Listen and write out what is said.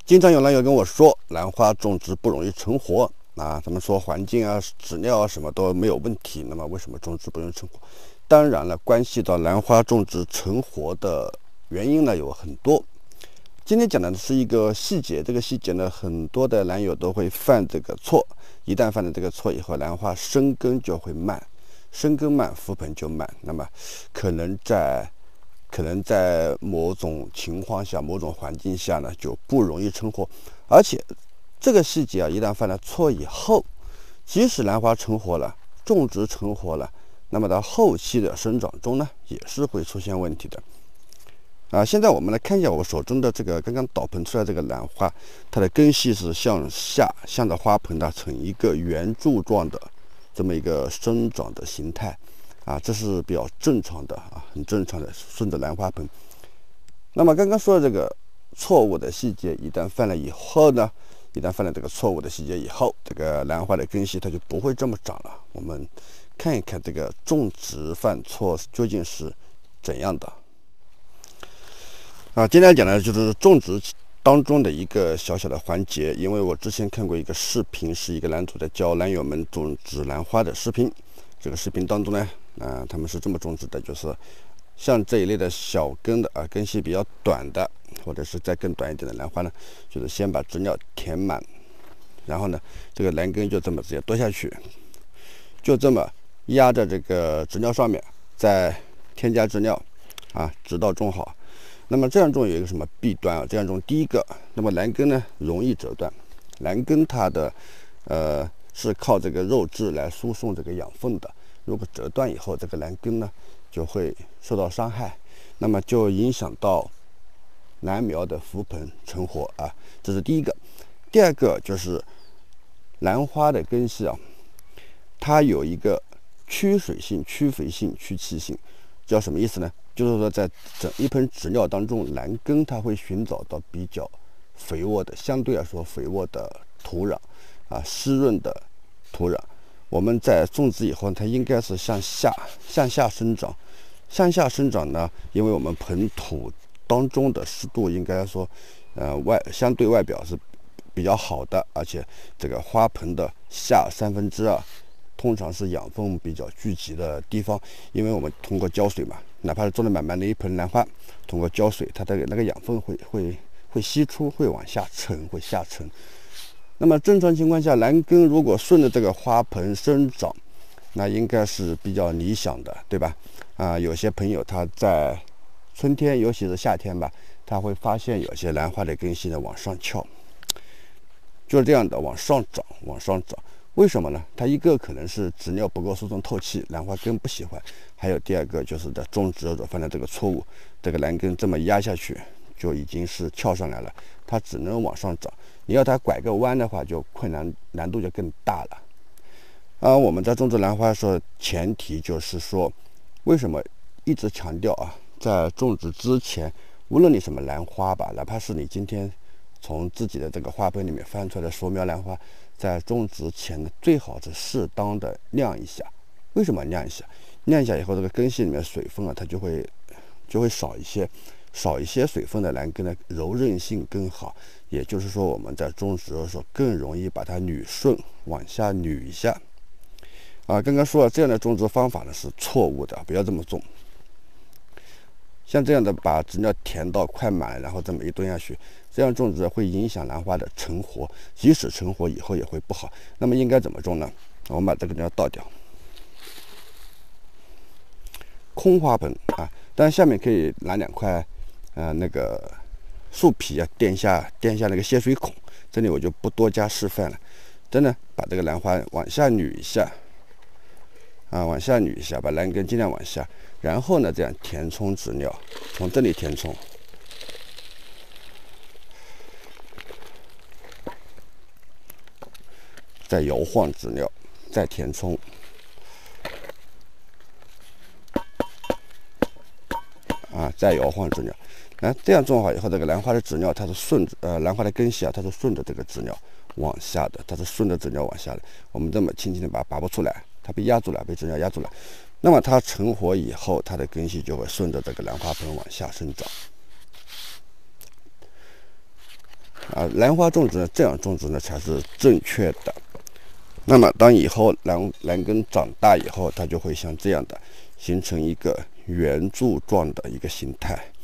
经常有人跟我说，兰花种植不容易成活啊，他们说环境啊、质料啊什么都没有问题，那么为什么种植不容易成活？当然了，关系到兰花种植成活的原因呢有很多。今天讲的是一个细节，这个细节呢，很多的兰友都会犯这个错。一旦犯了这个错以后，兰花生根就会慢，生根慢，覆盆就慢。那么可能在某种情况下、某种环境下呢，就不容易成活。而且这个细节啊，一旦犯了错以后，即使兰花成活了，种植成活了，那么到后期的生长中呢，也是会出现问题的。现在我们来看一下我手中的这个刚刚倒盆出来这个兰花，它的根系是向下，向着花盆呢呈一个圆柱状的这么一个生长的形态。这是比较正常的很正常的，顺着兰花盆。那么刚刚说的这个错误的细节，一旦犯了以后呢，一旦犯了这个错误的细节以后，这个兰花的根系它就不会这么长了。我们看一看这个种植犯错究竟是怎样的。今天讲的就是种植当中的一个小小的环节。因为我之前看过一个视频，是一个兰主在教兰友们种植兰花的视频。这个视频当中呢，他们是这么种植的，就是像这一类的小根的根系比较短的，或者是再更短一点的兰花呢，就是先把植料填满，然后呢，这个兰根就这么直接多下去，就这么压在这个植料上面，再添加植料直到种好。那么这样种有一个什么弊端这样种，第一个，那么兰根呢容易折断。兰根它的是靠这个肉质来输送这个养分的，如果折断以后，这个兰根呢就会受到伤害，那么就影响到兰苗的覆盆成活这是第一个。第二个就是兰花的根系它有一个趋水性、趋肥性、趋气性，叫什么意思呢？就是说在整一盆植料当中，兰根它会寻找到比较肥沃的，相对来说肥沃的土壤湿润的土壤。我们在种植以后，它应该是向下生长。向下生长呢，因为我们盆土当中的湿度应该说相对外表是比较好的，而且这个花盆的下2/3通常是养分比较聚集的地方。因为我们通过浇水嘛，哪怕是种了满满的一盆兰花，通过浇水，它的那个养分会析出，会往下沉，会下沉。那么正常情况下，兰根如果顺着这个花盆生长，那应该是比较理想的，对吧？有些朋友他在春天，尤其是夏天吧，他会发现有些兰花的根系呢往上翘，就是这样的往上长，往上长。为什么呢？它一个可能是植料不够输送透气，兰花根不喜欢；还有第二个就是在种植的时候犯了这个错误，这个兰根这么压下去就已经是翘上来了，它只能往上长。你要它拐个弯的话，就难度就更大了。我们在种植兰花的时候，前提就是说，为什么一直强调在种植之前，无论你什么兰花吧，哪怕是你今天从自己的这个花盆里面翻出来的熟苗兰花，在种植前呢，最好是适当的晾一下。为什么晾一下？晾一下以后，这个根系里面水分它就会少一些。少一些水分的兰根的柔韧性更好，也就是说我们在种植的时候更容易把它捋顺，往下捋一下。刚刚说了，这样的种植方法呢是错误的，不要这么种。像这样的把植料填到快满，然后这么一蹲下去，这样种植会影响兰花的成活，即使成活以后也会不好。那么应该怎么种呢？我们把这个料倒掉，空花盆当然下面可以拿2块那个树皮垫下那个泄水孔，这里我就不多加示范了。真的把这个兰花往下捋一下往下捋一下，把兰根尽量往下，然后呢这样填充植料，从这里填充，再摇晃植料，再填充。再摇晃植料，这样种好以后，这个兰花的植料它是顺着兰花的根系它是顺着这个植料往下的，它是顺着植料往下的。我们这么轻轻的把它拔不出来，它被压住了，被植料压住了。那么它成活以后，它的根系就会顺着这个兰花盆往下生长。 兰花种植呢，这样种植呢才是正确的。那么当以后兰根长大以后，它就会像这样的形成一个圆柱状的一个形态。